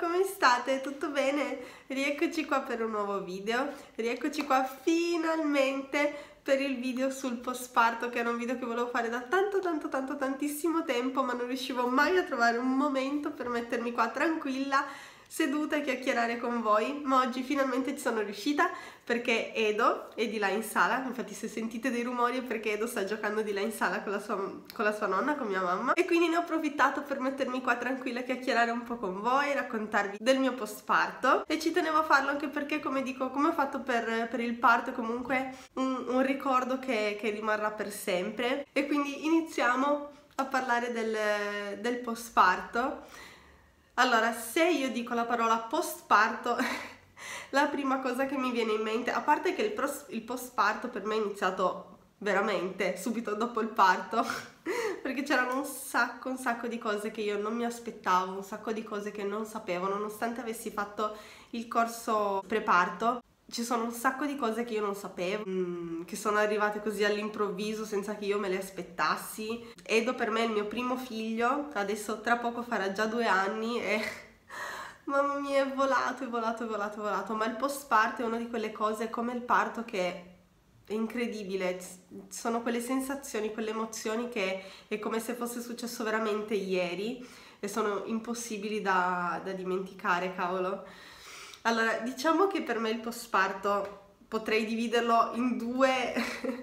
come state? Tutto bene? Rieccoci qua per un nuovo video, rieccoci qua finalmente per il video sul postparto, che era un video che volevo fare da tantissimo tempo, ma non riuscivo mai a trovare un momento per mettermi qua tranquilla, seduta e chiacchierare con voi. Ma oggi finalmente ci sono riuscita, perché Edo è di là in sala. Infatti se sentite dei rumori è perché Edo sta giocando di là in sala con la sua nonna, con mia mamma, e quindi ne ho approfittato per mettermi qua tranquilla a chiacchierare un po' con voi, raccontarvi del mio postparto. E ci tenevo a farlo anche perché, come dico, come ho fatto per il parto, è comunque un ricordo che rimarrà per sempre. E quindi iniziamo a parlare del postparto. Allora, se io dico la parola postparto, la prima cosa che mi viene in mente, a parte che il postparto per me è iniziato veramente subito dopo il parto, perché c'erano un sacco di cose che io non mi aspettavo, un sacco di cose che non sapevo, nonostante avessi fatto il corso preparto. Ci sono un sacco di cose che io non sapevo, che sono arrivate così all'improvviso senza che io me le aspettassi. Edo per me è il mio primo figlio, adesso tra poco farà già 2 anni e mamma mia, è volato, ma il postparto è una di quelle cose come il parto che è incredibile. Sono quelle sensazioni, quelle emozioni che è come se fosse successo veramente ieri e sono impossibili da dimenticare, cavolo. Allora, diciamo che per me il postparto potrei dividerlo in 2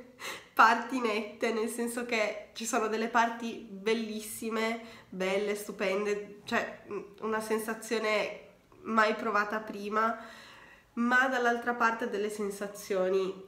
parti nette, nel senso che ci sono delle parti bellissime, belle, stupende, cioè una sensazione mai provata prima, ma dall'altra parte delle sensazioni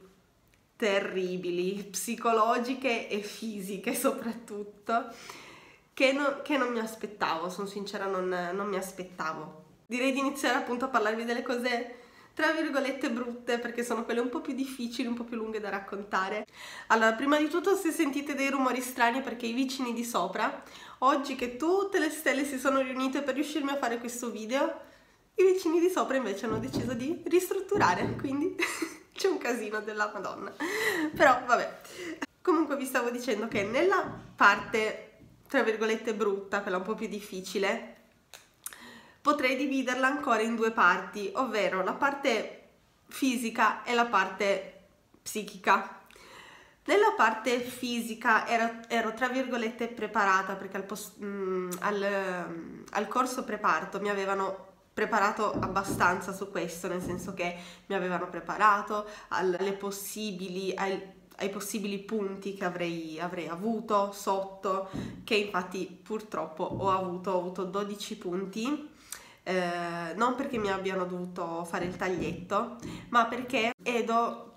terribili, psicologiche e fisiche soprattutto, che non mi aspettavo, sono sincera, non mi aspettavo. Direi di iniziare appunto a parlarvi delle cose tra virgolette brutte, perché sono quelle un po' più difficili, un po' più lunghe da raccontare. Allora, prima di tutto, se sentite dei rumori strani, perché i vicini di sopra, oggi che tutte le stelle si sono riunite per riuscirmi a fare questo video, i vicini di sopra invece hanno deciso di ristrutturare, quindi c'è un casino della Madonna. Però vabbè. Comunque vi stavo dicendo che nella parte tra virgolette brutta, quella un po' più difficile, potrei dividerla ancora in 2 parti, ovvero la parte fisica e la parte psichica. Nella parte fisica ero tra virgolette preparata, perché al corso preparto mi avevano preparato abbastanza su questo, nel senso che mi avevano preparato ai possibili punti che avrei avuto sotto, che infatti purtroppo ho avuto 12 punti. Non perché mi abbiano dovuto fare il taglietto, ma perché Edo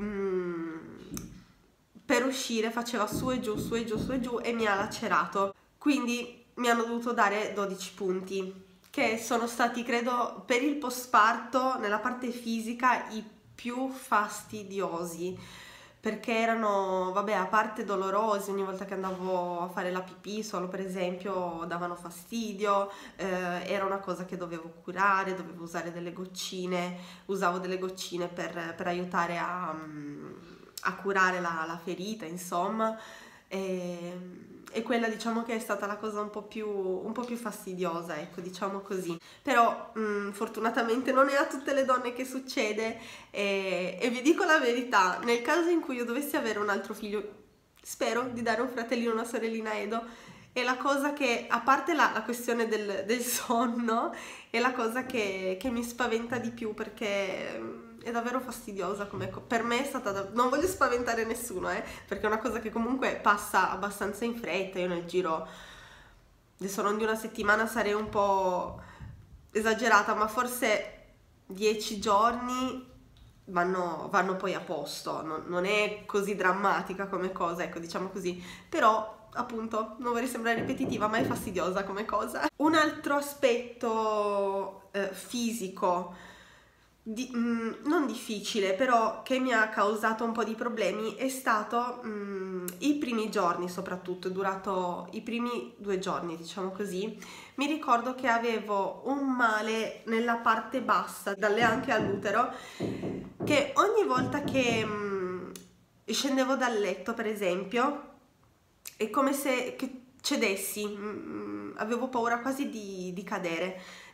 per uscire faceva su e giù e mi ha lacerato, quindi mi hanno dovuto dare 12 punti, che sono stati, credo, per il postparto nella parte fisica i più fastidiosi, perché erano, vabbè, a parte dolorosi, ogni volta che andavo a fare la pipì solo, per esempio, davano fastidio, era una cosa che dovevo curare, dovevo usare delle goccine, usavo delle goccine per aiutare a curare la ferita, insomma, e quella diciamo che è stata la cosa un po' più fastidiosa, ecco, diciamo così. Però fortunatamente non è a tutte le donne che succede, e vi dico la verità, nel caso in cui io dovessi avere un altro figlio, spero di dare un fratellino o una sorellina a Edo, è la cosa che, a parte la questione del sonno, è la cosa che mi spaventa di più, perché è davvero fastidiosa come per me è stata non voglio spaventare nessuno, perché è una cosa che comunque passa abbastanza in fretta. Io nel giro, adesso non di una settimana, sarei un po' esagerata, ma forse 10 giorni vanno poi a posto, non è così drammatica come cosa, ecco, diciamo così. Però appunto non vorrei sembrare ripetitiva, ma è fastidiosa come cosa. Un altro aspetto fisico non difficile, però che mi ha causato un po' di problemi è stato i primi giorni, soprattutto è durato i primi 2 giorni, diciamo così. Mi ricordo che avevo un male nella parte bassa, dalle anche all'utero, che ogni volta che scendevo dal letto, per esempio, è come se cedessi, avevo paura quasi di cadere,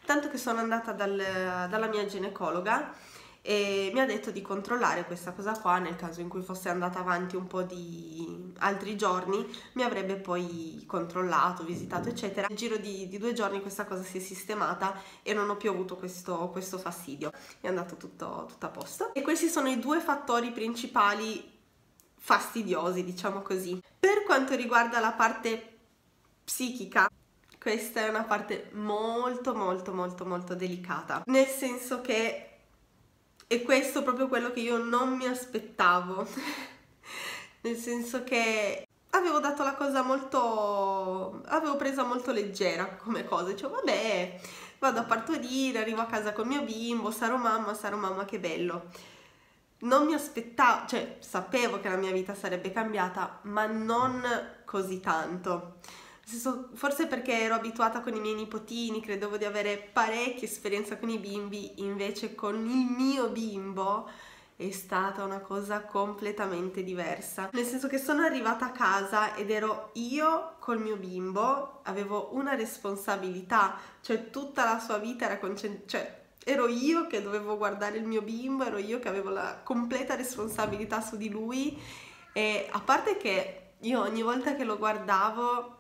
tanto che sono andata dalla mia ginecologa e mi ha detto di controllare questa cosa qua, nel caso in cui fosse andata avanti un po' di altri giorni mi avrebbe poi controllato, visitato eccetera. Nel giro di 2 giorni questa cosa si è sistemata e non ho più avuto questo fastidio, è andato tutto a posto. E questi sono i 2 fattori principali fastidiosi, diciamo così. Per quanto riguarda la parte psichica, questa è una parte molto delicata, nel senso che è questo proprio quello che io non mi aspettavo, nel senso che avevo dato la cosa avevo presa molto leggera come cosa, dicevo vabbè, vado a partorire, arrivo a casa col mio bimbo, sarò mamma, che bello. Non mi aspettavo, cioè sapevo che la mia vita sarebbe cambiata, ma non così tanto. Nel senso, forse perché ero abituata con i miei nipotini, credevo di avere parecchia esperienza con i bimbi, invece con il mio bimbo è stata una cosa completamente diversa. Nel senso che sono arrivata a casa ed ero io col mio bimbo, avevo una responsabilità, cioè tutta la sua vita era cioè ero io che dovevo guardare il mio bimbo, ero io che avevo la completa responsabilità su di lui, e a parte che io ogni volta che lo guardavo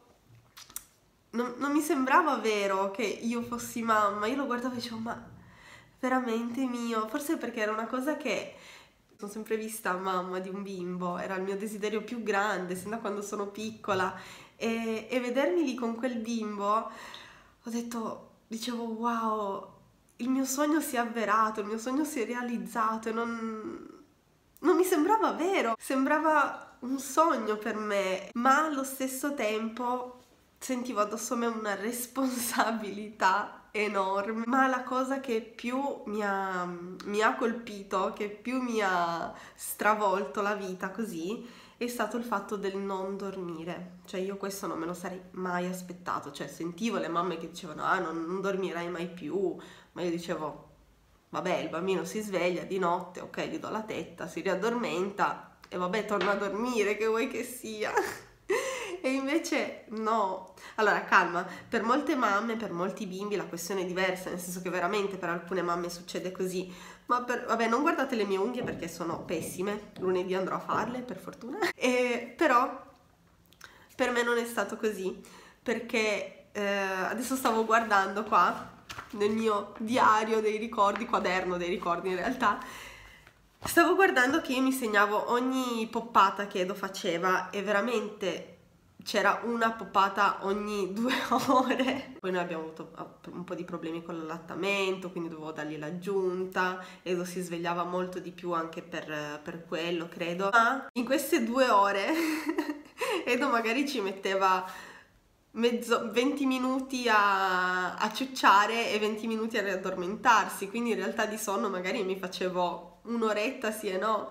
non mi sembrava vero che io fossi mamma, io lo guardavo e dicevo ma veramente mio, forse perché era una cosa che sono sempre vista mamma di un bimbo, era il mio desiderio più grande sin da quando sono piccola, e vedermi lì con quel bimbo dicevo wow, il mio sogno si è avverato, il mio sogno si è realizzato, e non mi sembrava vero, sembrava un sogno per me, ma allo stesso tempo sentivo addosso a me una responsabilità enorme. Ma la cosa che più mi ha colpito, che più mi ha stravolto la vita così, è stato il fatto del non dormire. Cioè io questo non me lo sarei mai aspettato, cioè sentivo le mamme che dicevano ah non dormirai mai più, ma io dicevo vabbè, il bambino si sveglia di notte, ok, gli do la tetta, si riaddormenta e vabbè, torna a dormire, che vuoi che sia? E invece no. Allora, calma, per molte mamme, per molti bimbi la questione è diversa, nel senso che veramente per alcune mamme succede così, ma vabbè, non guardate le mie unghie perché sono pessime, lunedì andrò a farle, per fortuna. Però per me non è stato così, perché adesso stavo guardando qua nel mio diario dei ricordi, quaderno dei ricordi in realtà, stavo guardando che io mi segnavo ogni poppata che Edo faceva e veramente c'era una poppata ogni 2 ore. Poi noi abbiamo avuto un po' di problemi con l'allattamento, quindi dovevo dargli l'aggiunta, Edo si svegliava molto di più anche per quello, credo. Ma in queste 2 ore Edo magari ci metteva 20 minuti a ciucciare e 20 minuti a riaddormentarsi, quindi in realtà di sonno magari mi facevo un'oretta sì e no.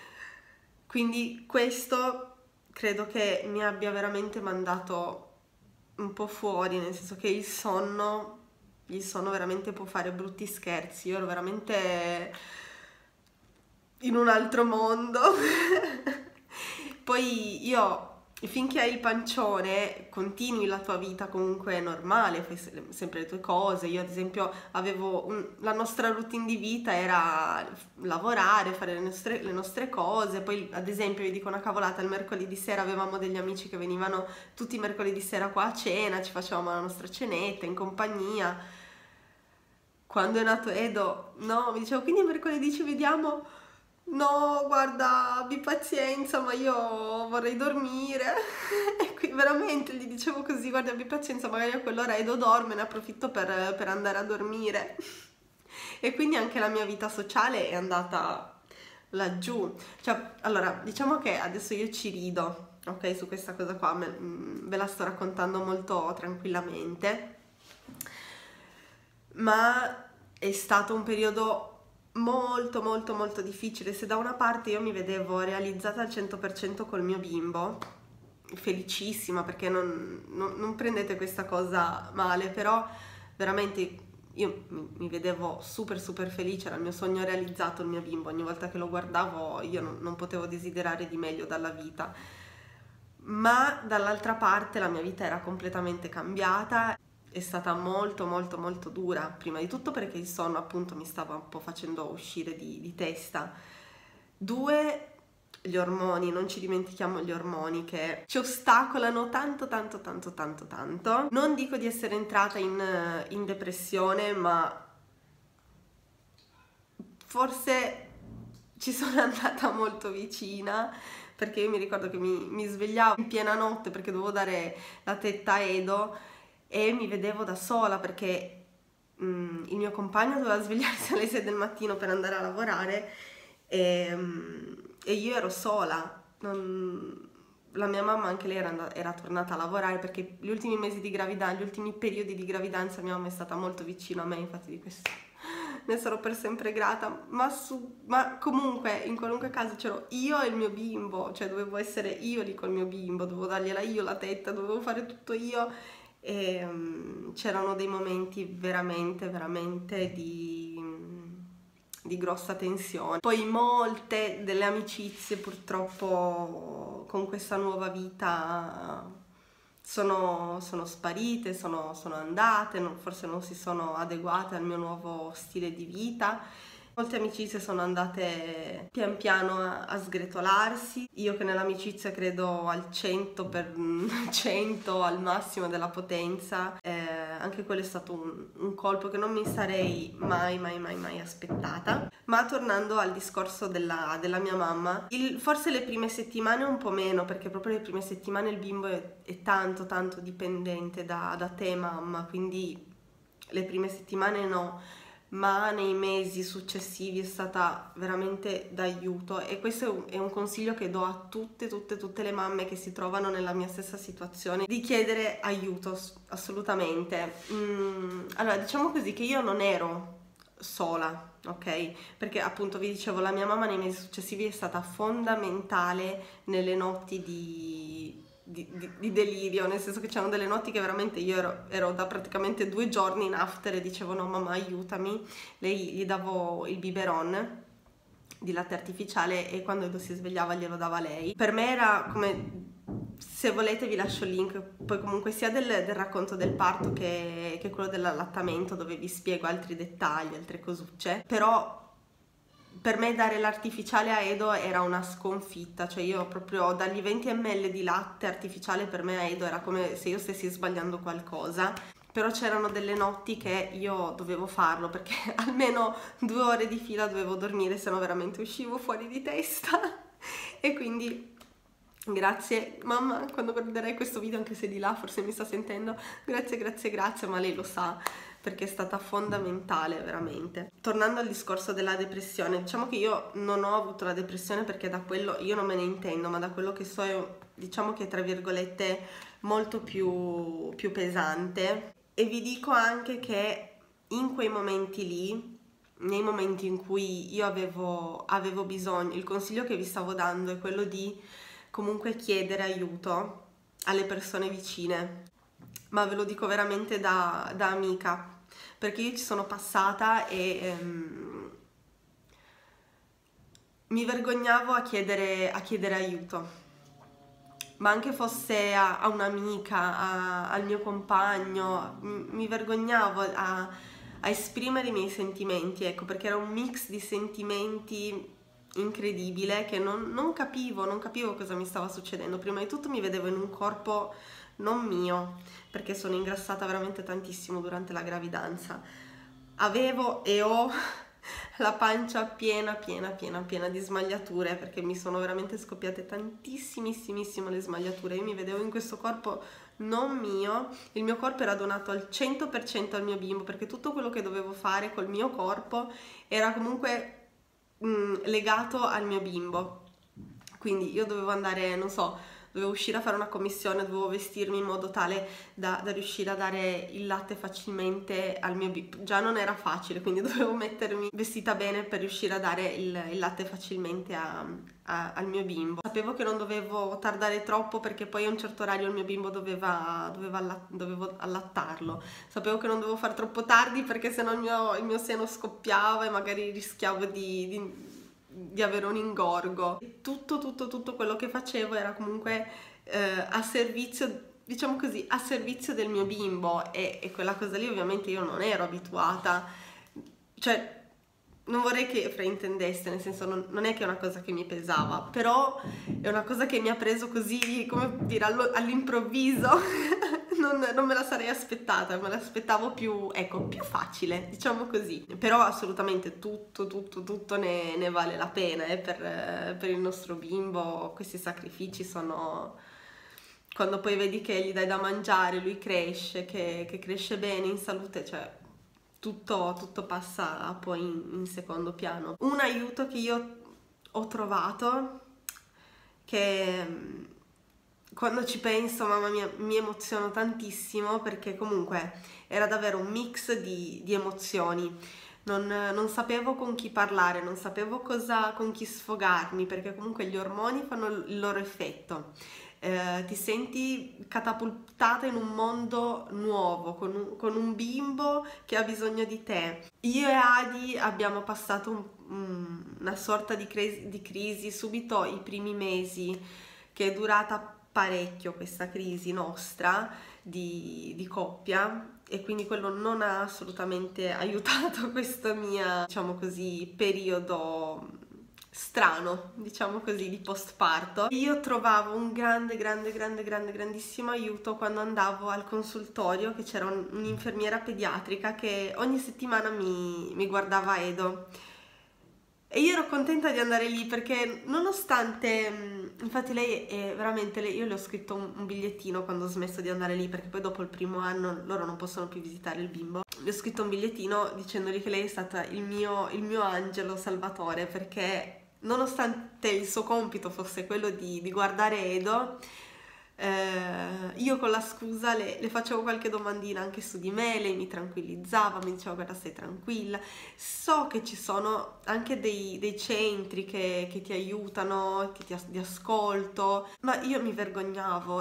Quindi questo credo che mi abbia veramente mandato un po' fuori, nel senso che il sonno veramente può fare brutti scherzi. Io ero veramente in un altro mondo. Poi io, finché hai il pancione, continui la tua vita comunque normale, fai sempre le tue cose. Io ad esempio avevo la nostra routine di vita era lavorare, fare le nostre cose. Poi ad esempio vi dico una cavolata, il mercoledì sera avevamo degli amici che venivano tutti i mercoledì sera qua a cena, ci facevamo la nostra cenetta in compagnia. Quando è nato Edo, no, mi dicevo quindi mercoledì ci vediamo? No, guarda, abbi pazienza, ma io vorrei dormire. E qui veramente gli dicevo così, guarda, abbi pazienza, magari a quell'ora Edo dorme, ne approfitto per andare a dormire. E quindi anche la mia vita sociale è andata laggiù. Cioè, allora, diciamo che adesso io ci rido, ok, su questa cosa qua, ve la sto raccontando molto tranquillamente, ma è stato un periodo molto difficile. Se da una parte io mi vedevo realizzata al 100% col mio bimbo, felicissima, perché non prendete questa cosa male, però veramente io mi vedevo super felice, era il mio sogno realizzato, il mio bimbo. Ogni volta che lo guardavo io non potevo desiderare di meglio dalla vita, ma dall'altra parte la mia vita era completamente cambiata. è stata molto molto molto dura, prima di tutto perché il sonno appunto mi stava un po' facendo uscire di testa. 2, gli ormoni, non ci dimentichiamo gli ormoni che ci ostacolano tanto tanto tanto tanto tanto. Non dico di essere entrata in depressione, ma forse ci sono andata molto vicina, perché io mi ricordo che mi svegliavo in piena notte perché dovevo dare la tetta a Edo e mi vedevo da sola perché il mio compagno doveva svegliarsi alle 6 del mattino per andare a lavorare e io ero sola. La mia mamma anche lei era tornata a lavorare perché gli ultimi mesi di gravidanza, gli ultimi periodi di gravidanza mia mamma è stata molto vicino a me, infatti di questo ne sarò per sempre grata, ma comunque in qualunque caso c'ero io e il mio bimbo, cioè dovevo essere io lì col mio bimbo, dovevo dargliela io la tetta, dovevo fare tutto io e c'erano dei momenti veramente veramente di grossa tensione. Poi molte delle amicizie purtroppo con questa nuova vita sono sparite, sono andate, forse non si sono adeguate al mio nuovo stile di vita. Molte amicizie sono andate pian piano a sgretolarsi. Io che nell'amicizia credo al 100 per 100 al massimo della potenza, anche quello è stato un colpo che non mi sarei mai aspettata. Ma tornando al discorso della mia mamma, forse le prime settimane un po' meno, perché proprio le prime settimane il bimbo è tanto dipendente da te mamma, quindi le prime settimane no, ma nei mesi successivi è stata veramente d'aiuto e questo è un consiglio che do a tutte le mamme che si trovano nella mia stessa situazione, di chiedere aiuto assolutamente. Allora diciamo così che io non ero sola, ok? Perché appunto vi dicevo, la mia mamma nei mesi successivi è stata fondamentale nelle notti di delirio, nel senso che c'erano delle notti che veramente io ero da praticamente 2 giorni in after e dicevo no mamma aiutami, gli davo il biberon di latte artificiale e quando Edo si svegliava glielo dava lei. Per me era come, se volete vi lascio il link poi comunque sia del racconto del parto che quello dell'allattamento, dove vi spiego altri dettagli, altre cosucce, però per me dare l'artificiale a Edo era una sconfitta, cioè io proprio dargli 20 ml di latte artificiale per me a Edo era come se io stessi sbagliando qualcosa, però c'erano delle notti che io dovevo farlo perché almeno 2 ore di fila dovevo dormire, se no veramente uscivo fuori di testa e quindi grazie mamma, quando guarderai questo video, anche se di là forse mi sta sentendo, grazie, ma lei lo sa perché è stata fondamentale veramente. Tornando al discorso della depressione, diciamo che io non ho avuto la depressione perché da quello io non me ne intendo, ma da quello che so diciamo che è tra virgolette molto più pesante, e vi dico anche che in quei momenti lì, nei momenti in cui io avevo bisogno, il consiglio che vi stavo dando è quello di comunque chiedere aiuto alle persone vicine, ma ve lo dico veramente da amica, perché io ci sono passata e mi vergognavo a chiedere aiuto, ma anche fosse a un'amica, al mio compagno, mi vergognavo a esprimere i miei sentimenti, ecco, perché era un mix di sentimenti incredibile che non capivo cosa mi stava succedendo. Prima di tutto mi vedevo in un corpo non mio, perché sono ingrassata veramente tantissimo durante la gravidanza. Avevo e ho la pancia piena di smagliature, perché mi sono veramente scoppiate tantissimissimo le smagliature. Io mi vedevo in questo corpo non mio, il mio corpo era donato al 100% al mio bimbo, perché tutto quello che dovevo fare col mio corpo era comunque legato al mio bimbo. Quindi io dovevo andare, non so, dovevo uscire a fare una commissione, dovevo vestirmi in modo tale da riuscire a dare il latte facilmente al mio bimbo. Già non era facile, quindi dovevo mettermi vestita bene per riuscire a dare il latte facilmente al mio bimbo. Sapevo che non dovevo tardare troppo perché poi a un certo orario il mio bimbo dovevo allattarlo. Sapevo che non dovevo fare troppo tardi perché sennò il mio seno scoppiava e magari rischiavo di avere un ingorgo. Tutto quello che facevo era comunque a servizio diciamo così, a servizio del mio bimbo, e quella cosa lì ovviamente io non ero abituata, cioè non vorrei che fraintendeste, nel senso non è che è una cosa che mi pesava, però è una cosa che mi ha preso così, come dire, all'improvviso. Non me la sarei aspettata, me l'aspettavo più, ecco, più facile, diciamo così. Però assolutamente tutto ne vale la pena, per il nostro bimbo. Questi sacrifici sono... Quando poi vedi che gli dai da mangiare, lui cresce, che cresce bene, in salute, cioè tutto passa poi in secondo piano. Un aiuto che io ho trovato, che quando ci penso, mamma mia, mi emoziono tantissimo, perché comunque era davvero un mix di emozioni. Non sapevo con chi parlare, non sapevo con chi sfogarmi, perché comunque gli ormoni fanno il loro effetto. Ti senti catapultata in un mondo nuovo, con un bimbo che ha bisogno di te. Io e Adi abbiamo passato una sorta di crisi subito i primi mesi, che è durata parecchio, questa crisi nostra di coppia, e quindi quello non ha assolutamente aiutato questo mio, diciamo così, periodo strano, diciamo così, di postparto. Io trovavo un grandissimo aiuto quando andavo al consultorio, che c'era un'infermiera pediatrica che ogni settimana mi guardava Edo. E io ero contenta di andare lì, perché nonostante, infatti lei è veramente, io le ho scritto un bigliettino quando ho smesso di andare lì, perché poi dopo il primo anno loro non possono più visitare il bimbo. Le ho scritto un bigliettino dicendogli che lei è stata il mio angelo salvatore, perché nonostante il suo compito fosse quello di guardare Edo, io con la scusa le facevo qualche domandina anche su di me, lei mi tranquillizzava, mi diceva guarda, stai tranquilla. So che ci sono anche dei centri che ti aiutano, di ascolto, ma io mi vergognavo,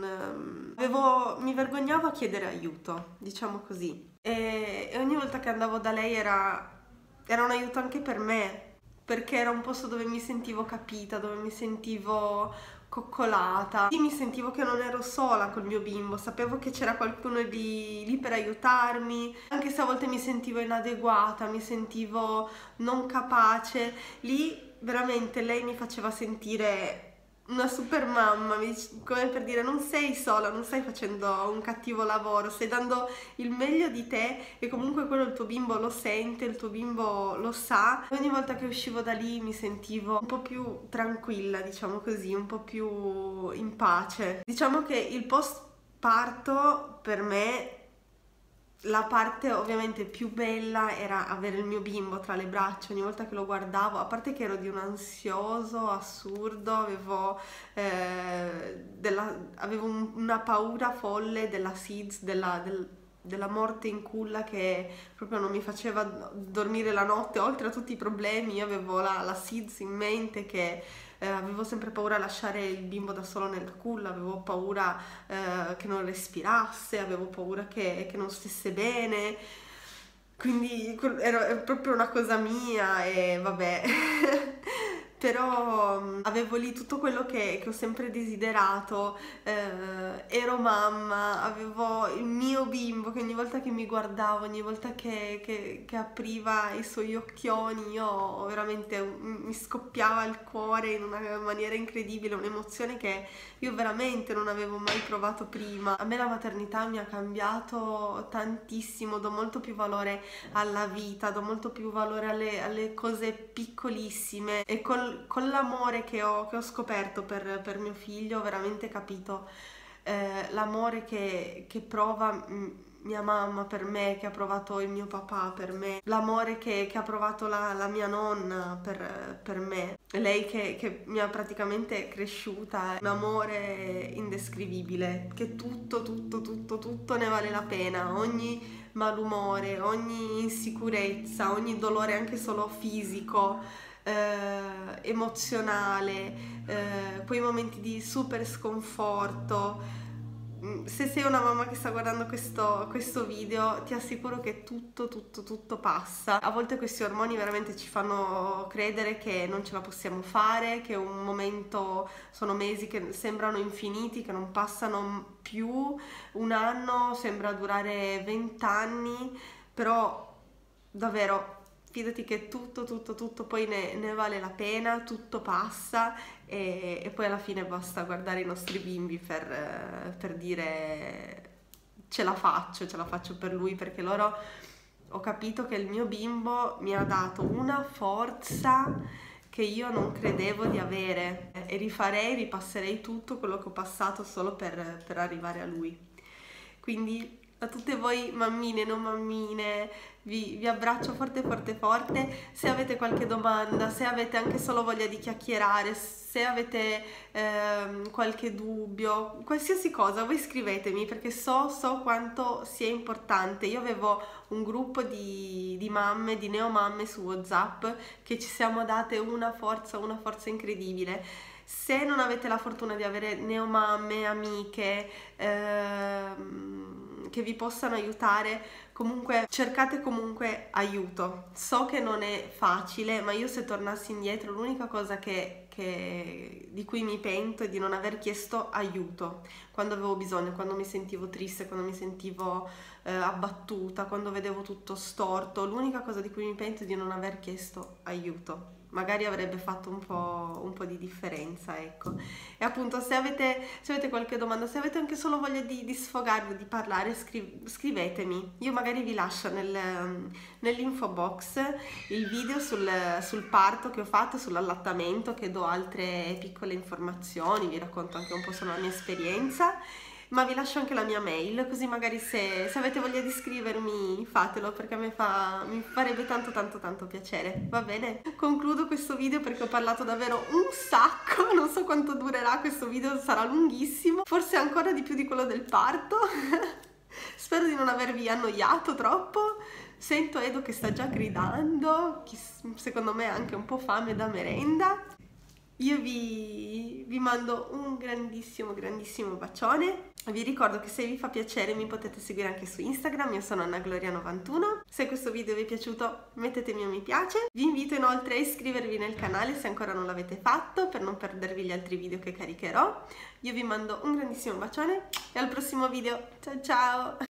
mi vergognavo a chiedere aiuto, diciamo così, e ogni volta che andavo da lei era un aiuto anche per me, perché era un posto dove mi sentivo capita, dove mi sentivo coccolata. Io mi sentivo che non ero sola col mio bimbo, sapevo che c'era qualcuno lì per aiutarmi, anche se a volte mi sentivo inadeguata, mi sentivo non capace. Lì veramente lei mi faceva sentire una super mamma, come per dire non sei sola, non stai facendo un cattivo lavoro, stai dando il meglio di te, e comunque quello il tuo bimbo lo sente, il tuo bimbo lo sa. Ogni volta che uscivo da lì mi sentivo un po' più tranquilla, diciamo così, un po' più in pace. Diciamo che il postparto per me, la parte ovviamente più bella era avere il mio bimbo tra le braccia. Ogni volta che lo guardavo, a parte che ero di un ansioso assurdo, avevo una paura folle della SIDS, della morte in culla, che proprio non mi faceva dormire la notte. Oltre a tutti i problemi, io avevo la SIDS in mente, che avevo sempre paura a lasciare il bimbo da solo nella culla, avevo paura che non respirasse, avevo paura che non stesse bene, quindi era proprio una cosa mia, e vabbè. Però avevo lì tutto quello che ho sempre desiderato, ero mamma, avevo il mio bimbo che ogni volta che mi guardavo, ogni volta che apriva i suoi occhioni, io veramente mi scoppiava il cuore in una maniera incredibile, un'emozione che io veramente non avevo mai provato prima. A me la maternità mi ha cambiato tantissimo, do molto più valore alla vita, do molto più valore alle cose piccolissime, e con l'amore che ho scoperto per mio figlio ho veramente capito l'amore che prova mia mamma per me, che ha provato il mio papà per me, l'amore che ha provato la mia nonna per me, lei che mi ha praticamente cresciuta, un amore indescrivibile, che tutto ne vale la pena, ogni malumore, ogni insicurezza, ogni dolore anche solo fisico, emozionale, quei momenti di super sconforto, se sei una mamma che sta guardando questo video, ti assicuro che tutto passa. A volte questi ormoni veramente ci fanno credere che non ce la possiamo fare, che un momento sono mesi che sembrano infiniti, che non passano più. Un anno sembra durare 20 anni, però davvero fidati che tutto poi ne vale la pena, tutto passa e poi alla fine basta guardare i nostri bimbi per dire ce la faccio per lui, perché loro, ho capito che il mio bimbo mi ha dato una forza che io non credevo di avere e ripasserei tutto quello che ho passato solo per arrivare a lui. Quindi a tutte voi mammine, non mammine, vi abbraccio forte. Se avete qualche domanda, se avete anche solo voglia di chiacchierare, se avete qualche dubbio, qualsiasi cosa, voi scrivetemi, perché so quanto sia importante. Io avevo un gruppo di mamme, di neomamme su WhatsApp, che ci siamo date una forza incredibile. Se non avete la fortuna di avere neomamme, amiche che vi possano aiutare, comunque cercate comunque aiuto. So che non è facile, ma io, se tornassi indietro, l'unica cosa di cui mi pento è di non aver chiesto aiuto quando avevo bisogno, quando mi sentivo triste, quando mi sentivo abbattuta, quando vedevo tutto storto. L'unica cosa di cui mi pento è di non aver chiesto aiuto. Magari avrebbe fatto un po' di differenza, ecco. E appunto, se avete qualche domanda, se avete anche solo voglia di sfogarvi, di parlare, scrivetemi. Io magari vi lascio nell'info box il video sul parto che ho fatto, sull'allattamento, che do altre piccole informazioni, vi racconto anche un po' sulla mia esperienza. Ma vi lascio anche la mia mail, così magari se avete voglia di scrivermi, fatelo, perché mi farebbe tanto piacere, va bene? Concludo questo video perché ho parlato davvero un sacco, non so quanto durerà questo video, sarà lunghissimo, forse ancora di più di quello del parto. Spero di non avervi annoiato troppo. Sento Edo che sta già gridando, secondo me ha anche un po' fame da merenda. Io vi mando un grandissimo bacione. Vi ricordo che se vi fa piacere mi potete seguire anche su Instagram, io sono AnnaGloria91. Se questo video vi è piaciuto, mettetemi un mi piace. Vi invito inoltre a iscrivervi nel canale se ancora non l'avete fatto, per non perdervi gli altri video che caricherò. Io vi mando un grandissimo bacione e al prossimo video. Ciao ciao!